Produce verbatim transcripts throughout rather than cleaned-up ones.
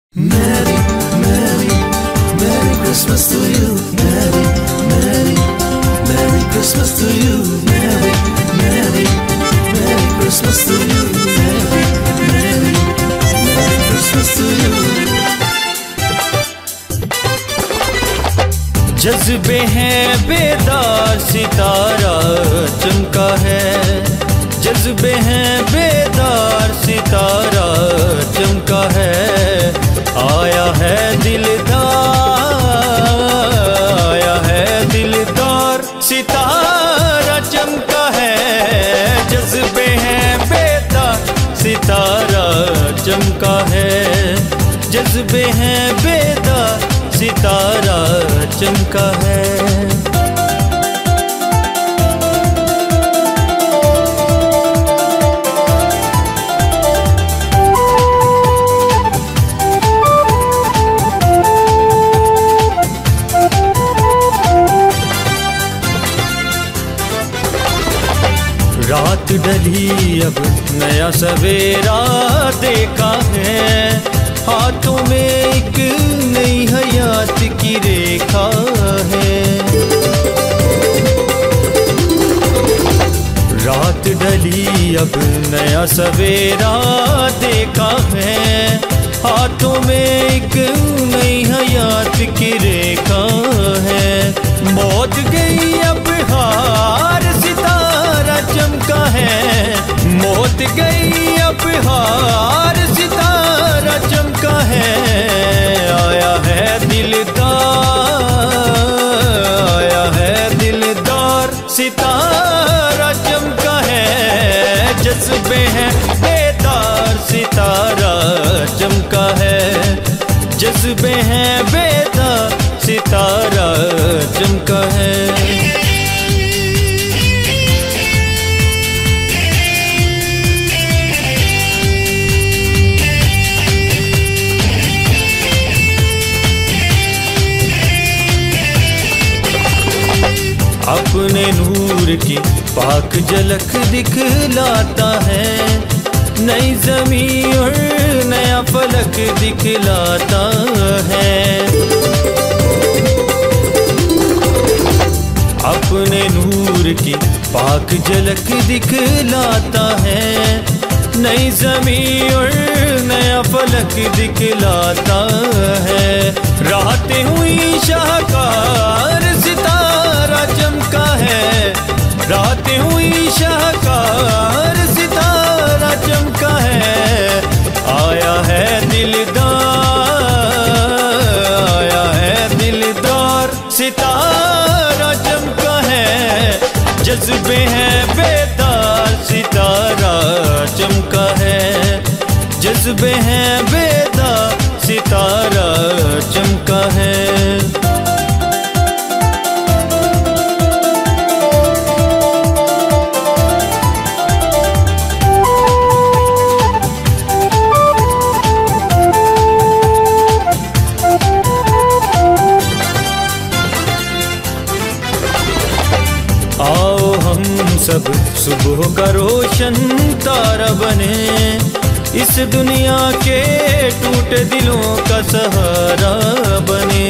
Merry, Merry, Merry Christmas to you. Merry, Merry, Merry Christmas to you. Merry, Merry, Merry Christmas to you. Merry, Merry, Merry Christmas to you. जज्बे हैं बेदार सितारा चमका है, जज्बे हैं बेदार सितारा चमका है, आया है दिलदार, आया है दिलदार सितारा चमका है, जज्बे हैं बेदार सितारा चमका है, जज्बे हैं बेदार सितारा चमका है। रात ढली अब नया सवेरा देखा है, हाथों में एक नई हयात की रेखा है। रात ढली अब नया सवेरा देखा है, हाथों में एक नई हयात की रेखा है। मौत गई अब हार सितारा चमका है, मौत गई अब हार सितारा चमका है, आया है दिलदार, आया है दिलदार सितारा चमका है, जज्बे हैं बेदार सितारा चमका है, जज्बे हैं बेदार सितारा चमका है। अपने नूर की पाक झलक दिखलाता है, नई ज़मीं और नया फलक दिखलाता है। अपने नूर की पाक झलक दिखलाता है, नई ज़मीं और नया फलक दिखलाता है। रातें हुई शाहकार सितारा चमका है, रातें हुई शाहकार सितारा चमका है, आया है दिलदार, आया है दिलदार सितारा चमका है, जज्बे हैं बेदार सितारा चमका है, जज्बे हैं बेदार सितारा चमका है। आओ हम सब सुबह का रोशन तारा बने, इस दुनिया के टूटे दिलों का सहारा बने।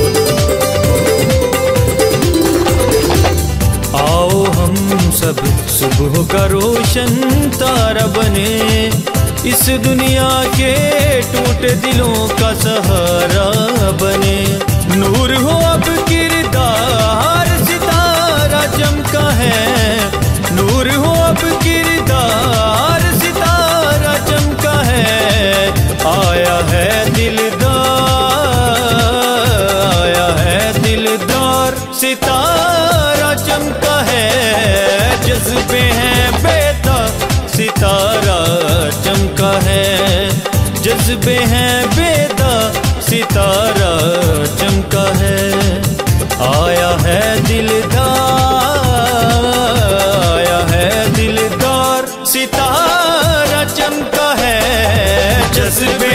आओ हम सब सुबह का रोशन तारा बने, इस दुनिया के टूटे दिलों का सहारा बने। नूर हो अब किरदार सितारा चमका है, नूर हो अब किरदार सितारा चमका है, आया है दिलदार, आया है दिलदार सितारा चमका है, जज्बे हैं बेदार सितारा चमका है, जज्बे हैं बेदार सितारा चमका है, आया है दिलदार, आया है दिलदार सितारा चमका है, जज्बे